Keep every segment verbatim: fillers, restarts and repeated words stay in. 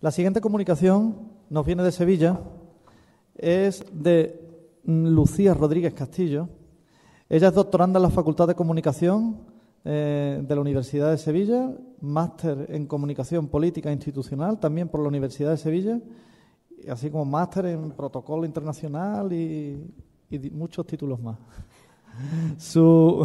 La siguiente comunicación nos viene de Sevilla, es de Lucía Rodríguez Castillo. Ella es doctoranda en la Facultad de Comunicación eh, de la Universidad de Sevilla, máster en Comunicación Política Institucional, también por la Universidad de Sevilla, así como máster en Protocolo Internacional y, y muchos títulos más. Su,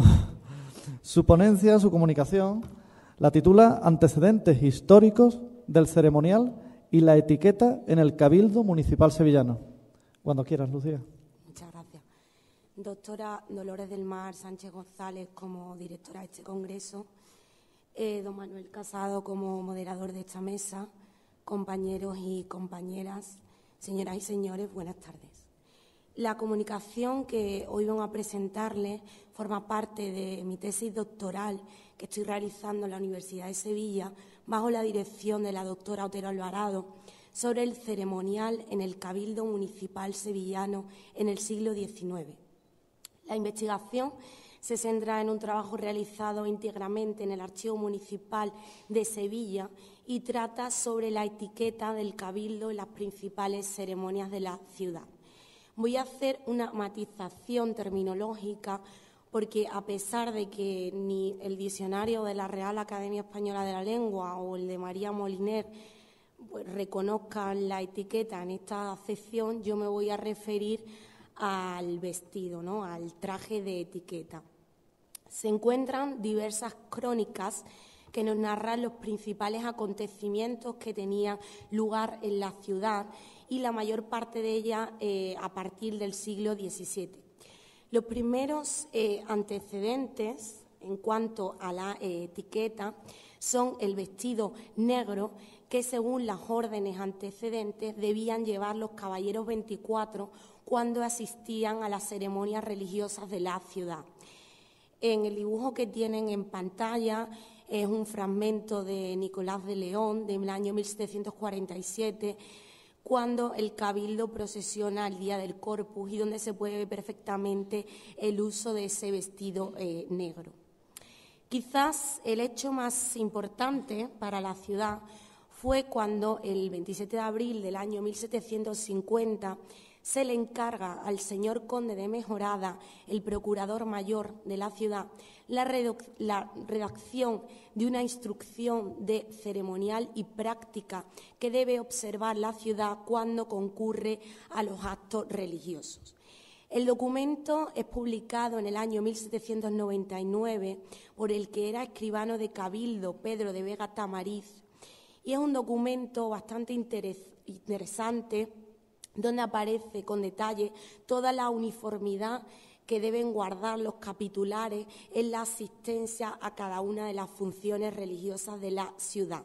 su ponencia, su comunicación, la titula Antecedentes históricos del ceremonial y la etiqueta en el Cabildo Municipal Sevillano. Cuando quieras, Lucía. Muchas gracias. Doctora Dolores del Mar Sánchez González como directora de este congreso, eh, don Manuel Casado como moderador de esta mesa, compañeros y compañeras, señoras y señores, buenas tardes. La comunicación que hoy vengo a presentarles forma parte de mi tesis doctoral que estoy realizando en la Universidad de Sevilla bajo la dirección de la doctora Otero Alvarado sobre el ceremonial en el Cabildo Municipal Sevillano en el siglo diecinueve. La investigación se centra en un trabajo realizado íntegramente en el Archivo Municipal de Sevilla y trata sobre la etiqueta del Cabildo en las principales ceremonias de la ciudad. Voy a hacer una matización terminológica porque, a pesar de que ni el diccionario de la Real Academia Española de la Lengua o el de María Moliner pues, reconozcan la etiqueta en esta acepción, yo me voy a referir al vestido, ¿no?, al traje de etiqueta. Se encuentran diversas crónicas que nos narran los principales acontecimientos que tenían lugar en la ciudad y la mayor parte de ellas eh, a partir del siglo diecisiete. Los primeros eh, antecedentes en cuanto a la eh, etiqueta son el vestido negro que, según las órdenes antecedentes, debían llevar los caballeros veinticuatro cuando asistían a las ceremonias religiosas de la ciudad. En el dibujo que tienen en pantalla es un fragmento de Nicolás de León del año mil setecientos cuarenta y siete, cuando el Cabildo procesiona el Día del Corpus y donde se puede ver perfectamente el uso de ese vestido eh, negro. Quizás el hecho más importante para la ciudad fue cuando el veintisiete de abril del año mil setecientos cincuenta se le encarga al señor conde de Mejorada, el procurador mayor de la ciudad, la, la redacción de una instrucción de ceremonial y práctica que debe observar la ciudad cuando concurre a los actos religiosos. El documento es publicado en el año mil setecientos noventa y nueve por el que era escribano de Cabildo, Pedro de Vega Tamariz, y es un documento bastante interes interesante donde aparece con detalle toda la uniformidad que deben guardar los capitulares en la asistencia a cada una de las funciones religiosas de la ciudad.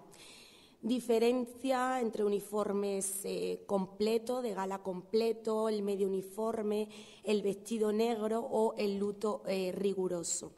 Diferencia entre uniformes eh, completos, de gala completo, el medio uniforme, el vestido negro o el luto eh, riguroso.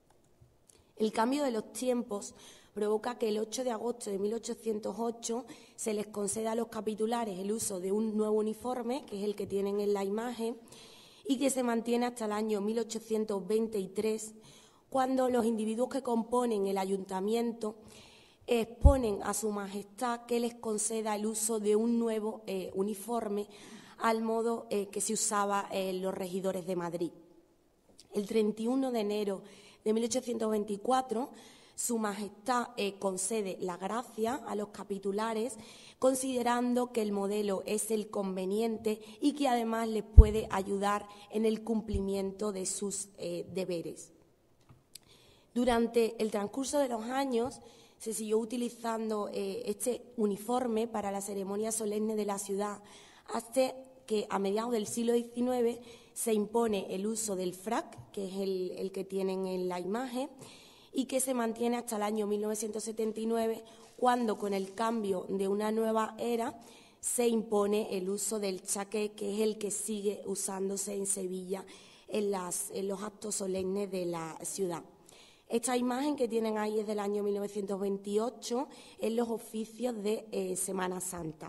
El cambio de los tiempos provoca que el ocho de agosto de mil ochocientos ocho se les conceda a los capitulares el uso de un nuevo uniforme, que es el que tienen en la imagen, y que se mantiene hasta el año mil ochocientos veintitrés, cuando los individuos que componen el ayuntamiento exponen a su majestad que les conceda el uso de un nuevo eh, uniforme al modo eh, que se usaba en los regidores de Madrid. El treinta y uno de enero de mil ochocientos veinticuatro, Su Majestad eh, concede la gracia a los capitulares, considerando que el modelo es el conveniente y que además les puede ayudar en el cumplimiento de sus eh, deberes. Durante el transcurso de los años se siguió utilizando eh, este uniforme para la ceremonia solemne de la ciudad, hasta que a mediados del siglo diecinueve se impone el uso del frac, que es el, el que tienen en la imagen, y que se mantiene hasta el año mil novecientos setenta y nueve, cuando, con el cambio de una nueva era, se impone el uso del chaqué, que es el que sigue usándose en Sevilla en, las, en los actos solemnes de la ciudad. Esta imagen que tienen ahí es del año mil novecientos veintiocho, en los oficios de eh, Semana Santa.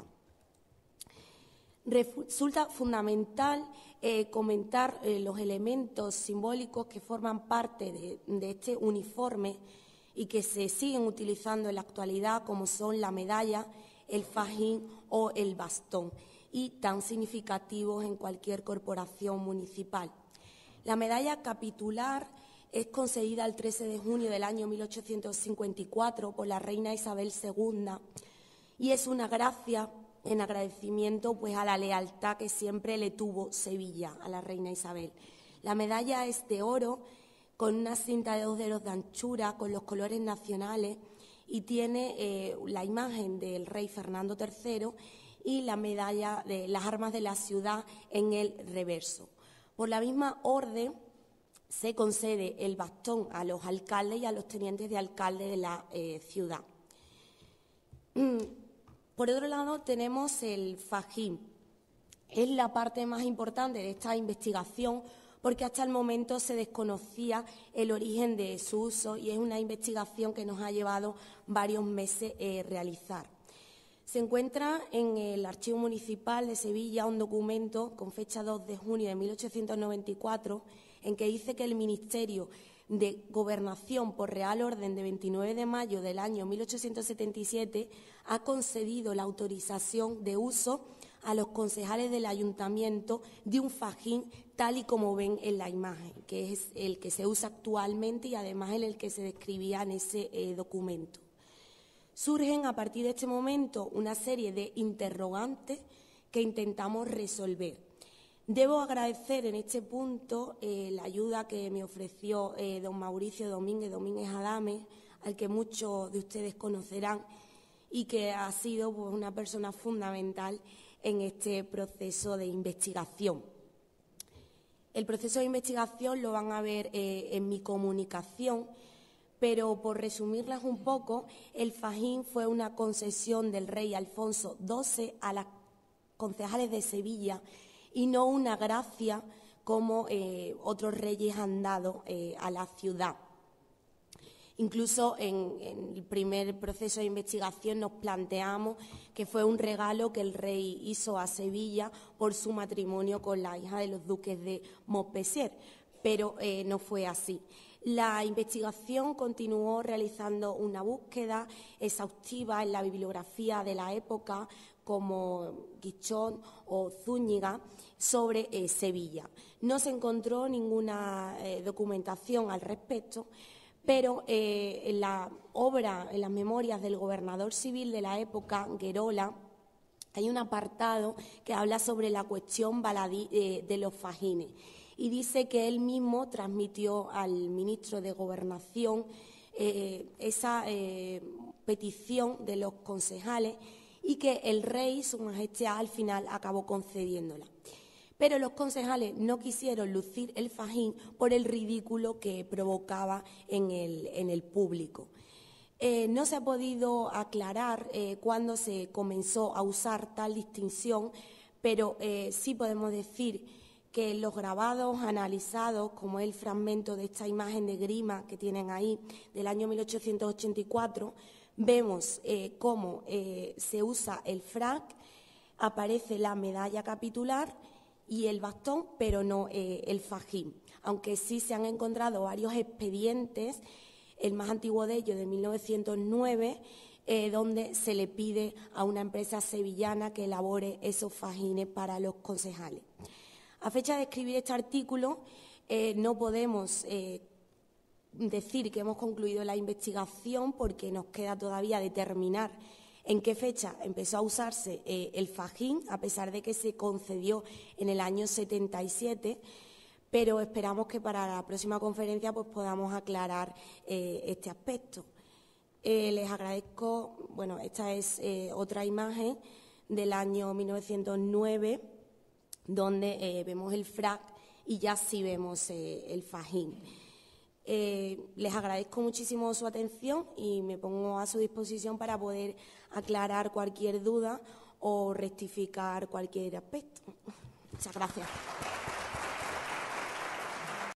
Resulta fundamental eh, comentar eh, los elementos simbólicos que forman parte de, de este uniforme y que se siguen utilizando en la actualidad, como son la medalla, el fajín o el bastón, y tan significativos en cualquier corporación municipal. La medalla capitular es concedida el trece de junio del año mil ochocientos cincuenta y cuatro por la reina Isabel segunda y es una gracia en agradecimiento pues, a la lealtad que siempre le tuvo Sevilla a la reina Isabel. La medalla es de oro con una cinta de dos dedos de anchura con los colores nacionales y tiene eh, la imagen del rey Fernando tercero y la medalla de las armas de la ciudad en el reverso. Por la misma orden se concede el bastón a los alcaldes y a los tenientes de alcalde de la eh, ciudad. Mm. Por otro lado, tenemos el fajín. Es la parte más importante de esta investigación porque hasta el momento se desconocía el origen de su uso y es una investigación que nos ha llevado varios meses eh, realizar. Se encuentra en el Archivo Municipal de Sevilla un documento con fecha dos de junio de mil ochocientos noventa y cuatro en que dice que el Ministerio de Gobernación por Real Orden de veintinueve de mayo del año mil ochocientos setenta y siete ha concedido la autorización de uso a los concejales del Ayuntamiento de un fajín tal y como ven en la imagen, que es el que se usa actualmente y además en el que se describía en ese eh, documento. Surgen a partir de este momento una serie de interrogantes que intentamos resolver. Debo agradecer en este punto eh, la ayuda que me ofreció eh, don Mauricio Domínguez Domínguez Adame, al que muchos de ustedes conocerán y que ha sido pues, una persona fundamental en este proceso de investigación. El proceso de investigación lo van a ver eh, en mi comunicación, pero por resumirlas un poco, el fajín fue una concesión del rey Alfonso doce a las concejales de Sevilla y no una gracia como eh, otros reyes han dado eh, a la ciudad. Incluso en, en el primer proceso de investigación nos planteamos que fue un regalo que el rey hizo a Sevilla por su matrimonio con la hija de los duques de Montpensier, pero eh, no fue así. La investigación continuó realizando una búsqueda exhaustiva en la bibliografía de la época, como Guichón o Zúñiga, sobre eh, Sevilla. No se encontró ninguna eh, documentación al respecto, pero eh, en la obra, en las memorias del gobernador civil de la época, Guerola, hay un apartado que habla sobre la cuestión baladí eh, de los fajines y dice que él mismo transmitió al ministro de Gobernación eh, esa eh, petición de los concejales y que el rey, su majestad, al final acabó concediéndola. Pero los concejales no quisieron lucir el fajín por el ridículo que provocaba en el, en el público. Eh, no se ha podido aclarar eh, cuándo se comenzó a usar tal distinción, pero eh, sí podemos decir que los grabados analizados, como el fragmento de esta imagen de grima que tienen ahí, del año mil ochocientos ochenta y cuatro, vemos eh, cómo eh, se usa el frac, aparece la medalla capitular y el bastón, pero no eh, el fajín, aunque sí se han encontrado varios expedientes, el más antiguo de ellos de mil novecientos nueve, eh, donde se le pide a una empresa sevillana que elabore esos fajines para los concejales. A fecha de escribir este artículo, eh, no podemos eh, decir que hemos concluido la investigación porque nos queda todavía determinar en qué fecha empezó a usarse eh, el fajín, a pesar de que se concedió en el año setenta y siete, pero esperamos que para la próxima conferencia pues, podamos aclarar eh, este aspecto. Eh, les agradezco, bueno, esta es eh, otra imagen del año mil novecientos nueve, donde eh, vemos el frac y ya sí vemos eh, el fajín. Eh, les agradezco muchísimo su atención y me pongo a su disposición para poder aclarar cualquier duda o rectificar cualquier aspecto. Muchas gracias.